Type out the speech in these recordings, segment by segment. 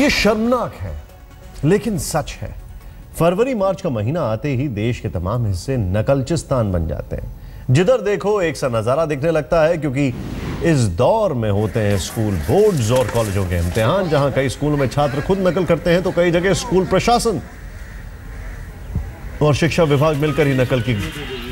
ये शर्मनाक है लेकिन सच है। फरवरी मार्च का महीना आते ही देश के तमाम हिस्से नकलचिस्तान बन जाते हैं। जिधर देखो एक सा नजारा दिखने लगता है, क्योंकि इस दौर में होते हैं स्कूल बोर्ड्स और कॉलेजों के इम्तिहान। जहां कई स्कूलों में छात्र खुद नकल करते हैं तो कई जगह स्कूल प्रशासन और शिक्षा विभाग मिलकर ही नकल की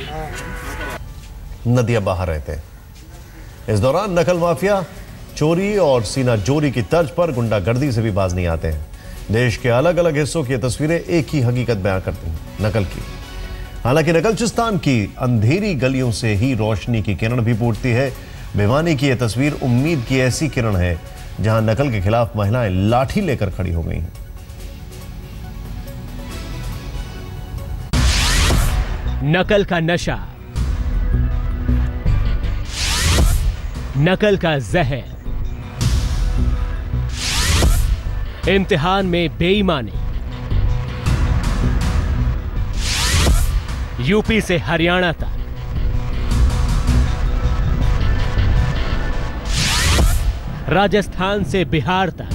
नदियां बहा रहते हैं। इस दौरान नकल माफिया चोरी और सीना जोरी की तर्ज पर गुंडागर्दी से भी बाज नहीं आते हैं। देश के अलग अलग हिस्सों की तस्वीरें एक ही हकीकत बयां करती हैं, नकल की। हालांकि नकलचिस्तान की अंधेरी गलियों से ही रोशनी की किरण भी फूटती है। भिवानी की यह तस्वीर उम्मीद की ऐसी किरण है जहां नकल के खिलाफ महिलाएं लाठी लेकर खड़ी हो गई हैं। नकल का नशा, नकल का जहर, इम्तिहान में बेईमानी। यूपी से हरियाणा तक, राजस्थान से बिहार तक,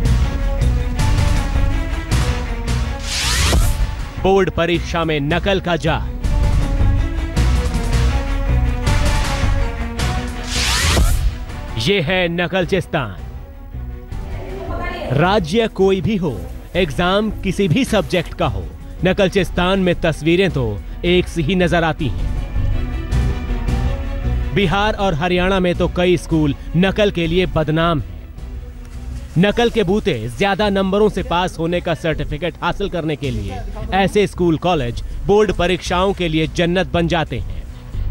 बोर्ड परीक्षा में नकल का जाल। ये है नकलचिस्तान। राज्य कोई भी हो, एग्जाम किसी भी सब्जेक्ट का हो, नकलचिस्तान में तस्वीरें तो एक सी ही नजर आती हैं। बिहार और हरियाणा में तो कई स्कूल नकल के लिए बदनाम हैं। नकल के बूते ज्यादा नंबरों से पास होने का सर्टिफिकेट हासिल करने के लिए ऐसे स्कूल कॉलेज बोर्ड परीक्षाओं के लिए जन्नत बन जाते हैं।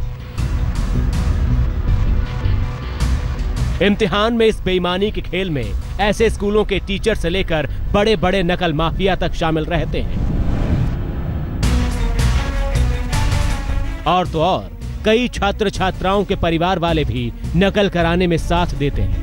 इम्तिहान में इस बेईमानी के खेल में ऐसे स्कूलों के टीचर से लेकर बड़े बड़े नकल माफिया तक शामिल रहते हैं। और तो और कई छात्र छात्राओं के परिवार वाले भी नकल कराने में साथ देते हैं।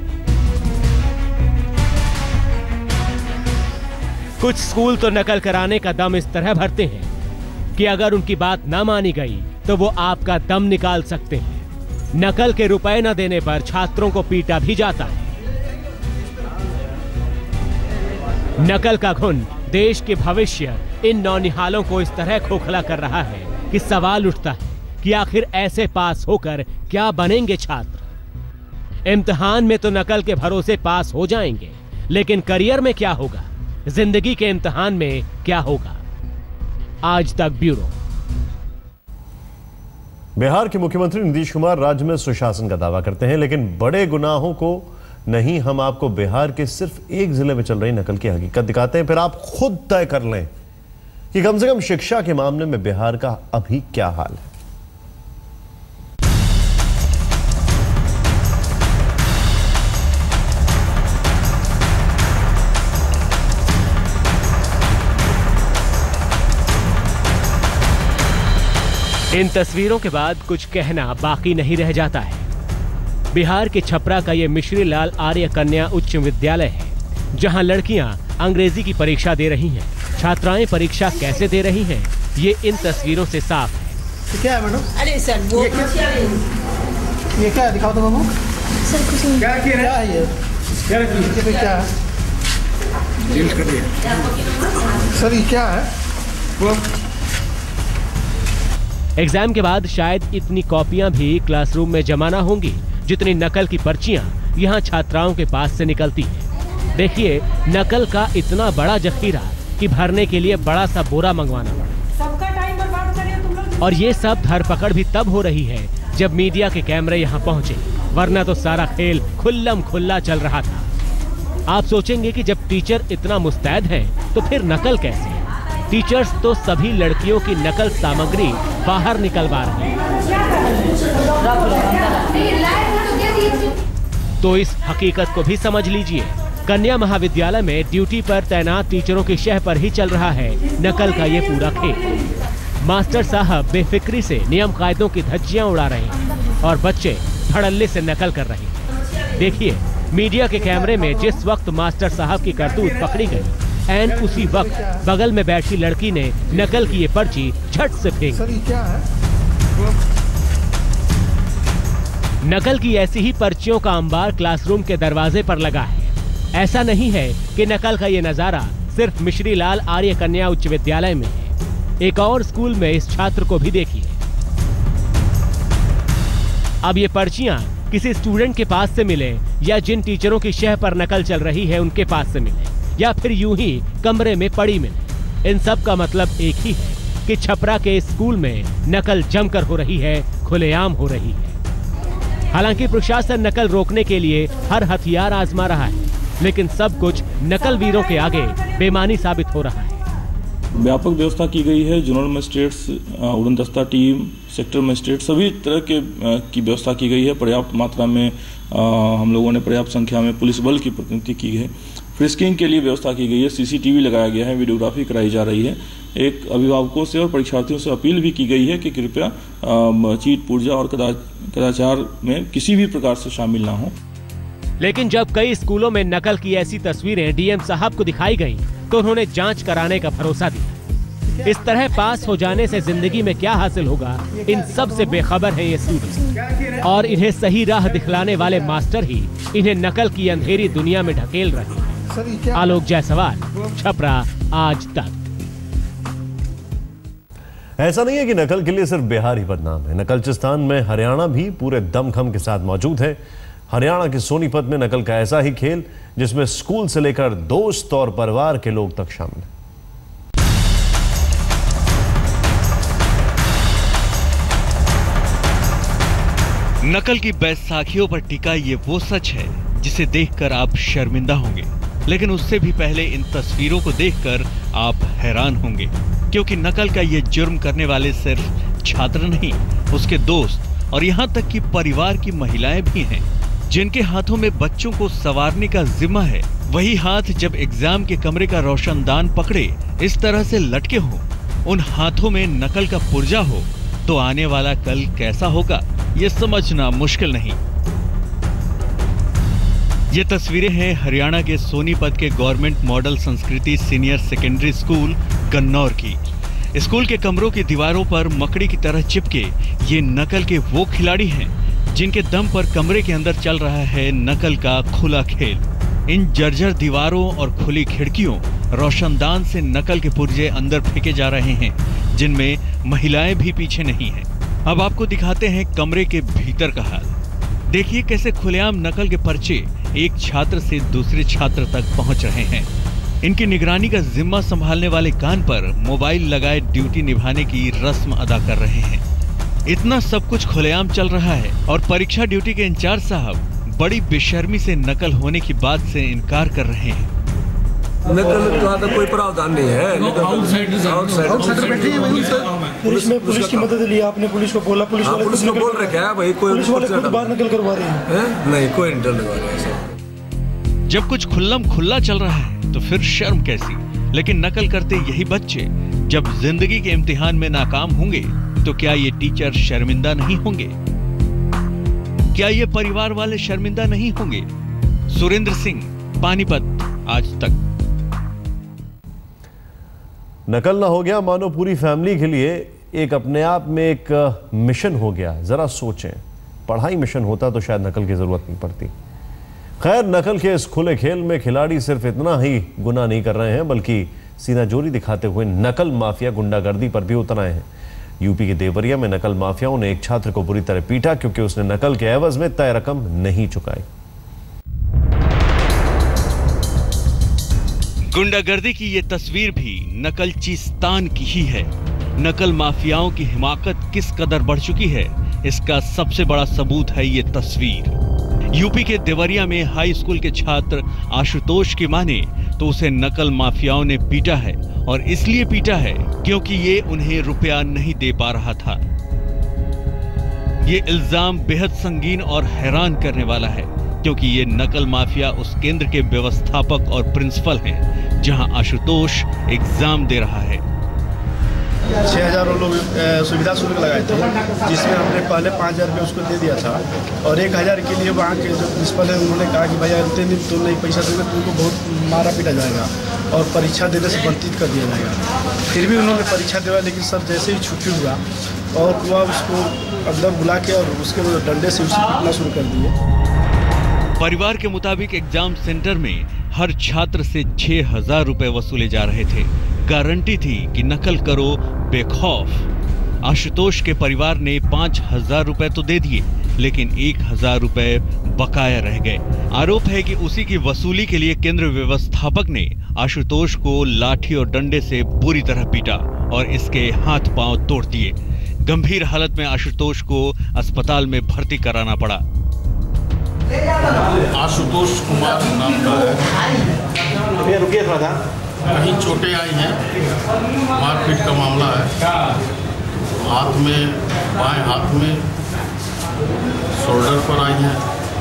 कुछ स्कूल तो नकल कराने का दम इस तरह भरते हैं कि अगर उनकी बात ना मानी गई तो वो आपका दम निकाल सकते हैं। नकल के रुपए न देने पर छात्रों को पीटा भी जाता है। नकल का घुन देश के भविष्य इन नौनिहालों को इस तरह खोखला कर रहा है कि सवाल उठता है कि आखिर ऐसे पास होकर क्या बनेंगे छात्र। इम्तिहान में तो नकल के भरोसे पास हो जाएंगे, लेकिन करियर में क्या होगा, जिंदगी के इम्तिहान में क्या होगा। आज तक ब्यूरो। बिहार के मुख्यमंत्री नीतीश कुमार राज्य में सुशासन का दावा करते हैं, लेकिन बड़े गुनाहों को नहीं। हम आपको बिहार के सिर्फ एक जिले में चल रही नकल की हकीकत दिखाते हैं, फिर आप खुद तय कर लें कि कम से कम शिक्षा के मामले में बिहार का अभी क्या हाल है। इन तस्वीरों के बाद कुछ कहना बाकी नहीं रह जाता है। बिहार के छपरा का ये मिश्री लाल आर्य कन्या उच्च विद्यालय है, जहां लड़कियां अंग्रेजी की परीक्षा दे रही हैं। छात्राएं परीक्षा कैसे दे रही हैं, ये इन तस्वीरों से साफ है। तो क्या है मैडम? अरे सर वो ये क्या है, दिखाओ तो बाबू। सर कुछ नहीं। क्या है ये? क्या है? सर ये क्या है? वो एग्जाम के बाद शायद इतनी कॉपियां भी क्लासरूम में जमा ना होंगी जितनी नकल की पर्चियां यहां छात्राओं के पास से निकलती हैं। देखिए, नकल का इतना बड़ा जखीरा कि भरने के लिए बड़ा सा बोरा मंगवाना पड़ा। सबका टाइम बर्बाद कर रहे हो तुम लोग। और ये सब धरपकड़ भी तब हो रही है जब मीडिया के कैमरे यहां पहुंचे, वरना तो सारा खेल खुल्लम खुल्ला चल रहा था। आप सोचेंगे कि जब टीचर इतना मुस्तैद है तो फिर नकल कैसे? टीचर्स तो सभी लड़कियों की नकल सामग्री बाहर निकलवा रहे हैं। तो इस हकीकत को भी समझ लीजिए। कन्या महाविद्यालय में ड्यूटी पर तैनात टीचरों की शह पर ही चल रहा है नकल का ये पूरा खेल। मास्टर साहब बेफिक्री से नियम कायदों की धज्जियां उड़ा रहे हैं और बच्चे धड़ल्ले से नकल कर रहे हैं। देखिए, मीडिया के कैमरे में जिस वक्त मास्टर साहब की करतूत पकड़ी गई, एंड उसी वक्त बगल में बैठी लड़की ने नकल की ये पर्ची झट से फेंक दी। नकल की ऐसी ही पर्चियों का अंबार क्लासरूम के दरवाजे पर लगा है। ऐसा नहीं है कि नकल का ये नजारा सिर्फ मिश्री लाल आर्य कन्या उच्च विद्यालय में है। एक और स्कूल में इस छात्र को भी देखिए। अब ये पर्चियां किसी स्टूडेंट के पास से मिले या जिन टीचरों की शह पर नकल चल रही है उनके पास से मिले या फिर यूं ही कमरे में पड़ी मिले, इन सब का मतलब एक ही है कि छपरा के स्कूल में नकल जमकर हो रही है, खुलेआम हो रही है। हालांकि प्रशासन नकल रोकने के लिए हर हथियार आजमा रहा है, लेकिन सब कुछ नकल वीरों के आगे बेमानी साबित हो रहा है। व्यापक व्यवस्था की गई है। जोनल मजिस्ट्रेट्स, उड़न दस्ता टीम, सेक्टर मजिस्ट्रेट सभी तरह की व्यवस्था की गई है। पर्याप्त मात्रा में हम लोगों ने पर्याप्त संख्या में पुलिस बल की प्रतिनियुक्ति की है। फ्रिस्किंग के लिए व्यवस्था की गई है। सीसीटीवी लगाया गया है, वीडियोग्राफी कराई जा रही है। एक अभिभावकों से और परीक्षार्थियों से अपील भी की गई है कि कृपया चीट पूर्जा और कदाचार में किसी भी प्रकार से शामिल ना हो। लेकिन जब कई स्कूलों में नकल की ऐसी तस्वीरें डीएम साहब को दिखाई गईं, तो उन्होंने जांच कराने का भरोसा दिया। इस तरह पास हो जाने से जिंदगी में क्या हासिल होगा, इन सब से बेखबर है ये स्टूडेंट, और इन्हें सही राह दिखलाने वाले मास्टर ही इन्हें नकल की अंधेरी दुनिया में ढकेल रहे हैं। आलोक जायसवाल, छपरा आज तक। ऐसा नहीं है कि नकल के लिए सिर्फ बिहार ही बदनाम है। नकलचिस्तान में हरियाणा भी पूरे दमखम के साथ मौजूद है। हरियाणा के सोनीपत में नकल का ऐसा ही खेल जिसमें स्कूल से लेकर दोस्त और परिवार के लोग तक शामिल हैं। नकल की बैसाखियों पर टिका ये वो सच है जिसे देखकर आप शर्मिंदा होंगे, लेकिन उससे भी पहले इन तस्वीरों को देखकर आप हैरान होंगे, क्योंकि नकल का ये जुर्म करने वाले सिर्फ छात्र नहीं, उसके दोस्त और यहाँ तक कि परिवार की महिलाएं भी हैं, जिनके हाथों में बच्चों को संवारने का जिम्मा है। वही हाथ जब एग्जाम के कमरे का रोशनदान पकड़े इस तरह से लटके हो, उन हाथों में नकल का पुर्जा हो, तो आने वाला कल कैसा होगा ये समझना मुश्किल नहीं। ये तस्वीरें हैं हरियाणा के सोनीपत के government model Sanskriti senior secondary school Gannaur की। स्कूल के कमरों की दीवारों पर मकड़ी की तरह चिपके ये नकल के वो खिलाड़ी हैं जिनके दम पर कमरे के अंदर चल रहा है नकल का खुला खेल। इन जर्जर दीवारों और खुली खिड़कियों, रोशनदान से नकल के पुर्जे अंदर फेंके जा रहे हैं, जिनमें महिलाएं भी पीछे नहीं हैं। अब आपको दिखाते हैं कमरे के भीतर का हाल। देखिए कैसे खुलेआम नकल के पर्चे एक छात्र से दूसरे छात्र तक पहुंच रहे हैं। इनकी निगरानी का जिम्मा संभालने वाले कान पर मोबाइल लगाए ड्यूटी निभाने की रस्म अदा कर रहे हैं। इतना सब कुछ खुलेआम चल रहा है और परीक्षा ड्यूटी के इंचार्ज साहब बड़ी बेशर्मी से नकल होने की बात से इनकार कर रहे हैं। नकल का तो कोई प्रावधान नहीं है। पुलिस की मदद ली आपने, पुलिस को बोला, पुलिस को बोल रखा है भाई, कोई खुद बाहर नकल करवा रहे हैं। नहीं, कोई इंटर लगवा रहे हैं। जब कुछ खुल्लम खुल्ला चल रहा है तो फिर शर्म कैसी। लेकिन नकल करते यही बच्चे जब जिंदगी के इम्तिहान में नाकाम होंगे तो क्या ये टीचर शर्मिंदा नहीं होंगे? क्या ये परिवार वाले शर्मिंदा नहीं होंगे? सुरेंद्र सिंह, पानीपत, आज तक। नकल ना हो गया मानो पूरी फैमिली के लिए एक अपने आप में एक मिशन हो गया। जरा सोचें, पढ़ाई मिशन होता तो शायद नकल की जरूरत नहीं पड़ती। खैर, नकल के इस खुले खेल में खिलाड़ी सिर्फ इतना ही गुनाह नहीं कर रहे हैं, बल्कि सीना जोरी दिखाते हुए नकल माफिया गुंडागर्दी पर भी उतर आए हैं। यूपी के देवरिया में नकल माफियाओं ने एक छात्र को बुरी तरह पीटा क्योंकि उसने नकल के एवज में तय रकम नहीं चुकाई। गुंडागर्दी की ये तस्वीर भी नकलचिस्तान की ही है। नकल माफियाओं की हिमाकत किस कदर बढ़ चुकी है, इसका सबसे बड़ा सबूत है ये तस्वीर। यूपी के देवरिया में हाई स्कूल के छात्र आशुतोष की माने तो उसे नकल माफियाओं ने पीटा है, और इसलिए पीटा है क्योंकि ये उन्हें रुपया नहीं दे पा रहा था। ये इल्जाम बेहद संगीन और हैरान करने वाला है, क्योंकि ये नकल माफिया उस केंद्र के व्यवस्थापक और प्रिंसिपल हैं जहां आशुतोष एग्जाम दे रहा है। 6000 लोग सुविधा शुल्क लगाए थे, जिसमें हमने पहले 5000 रुपये उसको दे दिया था, और 1000 के लिए वहाँ के जो प्रिंसिपल है उन्होंने कहा कि भैया इतने दिन तुम नहीं पैसा दोगे तुमको बहुत मारा पीटा जाएगा और परीक्षा देने से वंचित कर दिया जाएगा। फिर भी उन्होंने परीक्षा दिया, लेकिन सर जैसे ही छुट्टी हुआ और वह उसको अंदर बुला के और उसके डंडे से उसे पीटना शुरू कर दिए। परिवार के मुताबिक एग्जाम सेंटर में हर छात्र से 6,000 रुपए वसूले जा रहे थे। गारंटी थी कि नकल करो बेखौफ। आशुतोष के परिवार ने 5,000 रुपए तो दे दिए, लेकिन 1,000 रुपए बकाया रह गए। आरोप है कि उसी की वसूली के लिए केंद्र व्यवस्थापक ने आशुतोष को लाठी और डंडे से बुरी तरह पीटा और इसके हाथ पांव तोड़ दिए। गंभीर हालत में आशुतोष को अस्पताल में भर्ती कराना पड़ा। आशुतोष कुमार नाम का है। रुकिए थोड़ा, कहीं चोटें आई हैं, मारपीट का मामला है। हाथ में, बाएं हाथ में शोल्डर पर आई है,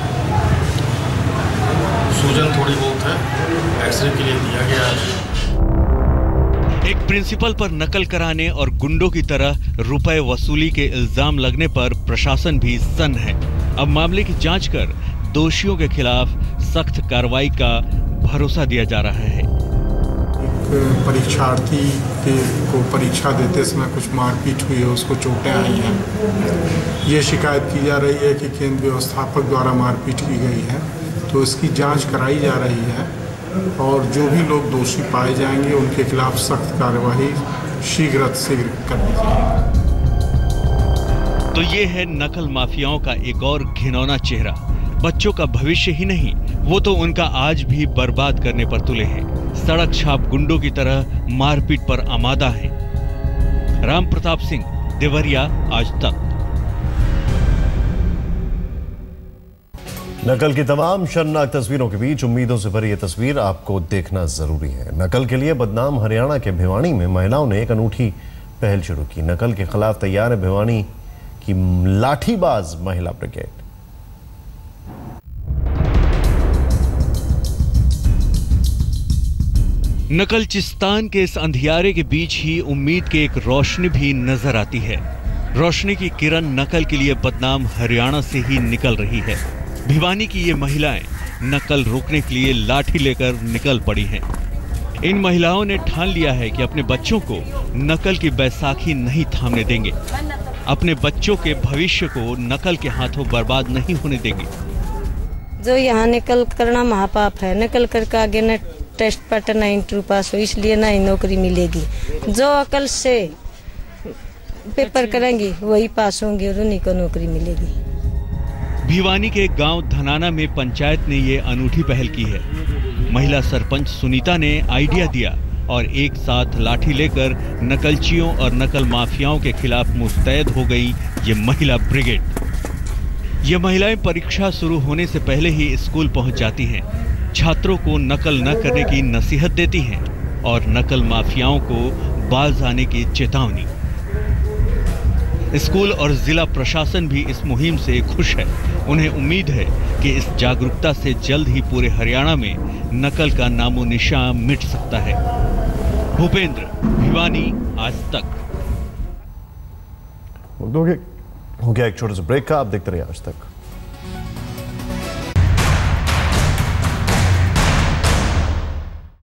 सूजन थोड़ी बहुत है, एक्सरे के लिए दिया गया है। एक प्रिंसिपल पर नकल कराने और गुंडों की तरह रुपए वसूली के इल्जाम लगने पर प्रशासन भी सन्न है। अब मामले की जांच कर दोषियों के खिलाफ सख्त कार्रवाई का भरोसा दिया जा रहा है। एक परीक्षार्थी को परीक्षा देते समय कुछ मारपीट हुई है, उसको चोटें आई हैं। ये शिकायत की जा रही है कि केंद्र व्यवस्थापक द्वारा मारपीट की गई है, तो इसकी जांच कराई जा रही है और जो भी लोग दोषी पाए जाएंगे उनके खिलाफ सख्त कार्यवाही शीघ्र कर दी जाएगी। तो ये है नकल माफियाओं का एक और घिनौना चेहरा। बच्चों का भविष्य ही नहीं, वो तो उनका आज भी बर्बाद करने पर तुले हैं। सड़क छाप गुंडों की तरह मारपीट पर आमादा है। राम प्रताप सिंह, देवरिया, आज तक। नकल की तमाम शर्मनाक तस्वीरों के बीच उम्मीदों से भरी यह तस्वीर आपको देखना जरूरी है। नकल के लिए बदनाम हरियाणा के भिवानी में महिलाओं ने एक अनूठी पहल शुरू की। नकल के खिलाफ तैयार है भिवानी की लाठीबाज महिला ब्रिगेड। नकलचिस्तान के इस अंधियारे के बीच ही उम्मीद की एक रोशनी भी नजर आती है। रोशनी की किरण नकल के लिए बदनाम हरियाणा से ही निकल रही है। भिवानी की ये महिलाएं नकल रोकने के लिए लाठी लेकर निकल पड़ी हैं। इन महिलाओं ने ठान लिया है कि अपने बच्चों को नकल की बैसाखी नहीं थामने देंगे। अपने बच्चों के भविष्य को नकल के हाथों बर्बाद नहीं होने देंगे। जो यहाँ नकल करना महापाप है। नकल करके आगे न टेस्ट पैटर्न ना इंटरव्यू पास हो, इसलिए ना ही नौकरी मिलेगी। जो अकल से पेपर करेंगी वही पास होंगे और उन्हीं को नौकरी मिलेगी। भिवानी के गांव धनाना में पंचायत ने ये अनूठी पहल की है। महिला सरपंच सुनीता ने आइडिया दिया और एक साथ लाठी लेकर नकलचियों और नकल माफियाओं के खिलाफ मुस्तैद हो गई ये महिला ब्रिगेड। ये महिलाएं परीक्षा शुरू होने से पहले ही स्कूल पहुंच जाती हैं, छात्रों को नकल न करने की नसीहत देती हैं और नकल माफियाओं को बाज आने की चेतावनी। स्कूल और जिला प्रशासन भी इस मुहिम से खुश है। उन्हें उम्मीद है कि इस जागरूकता से जल्द ही पूरे हरियाणा में नकल का नामो निशान मिट सकता है। भूपेंद्र, भिवानी, आज तक। हो गया एक छोटे से ब्रेक का। आप देखते रहिए आज तक।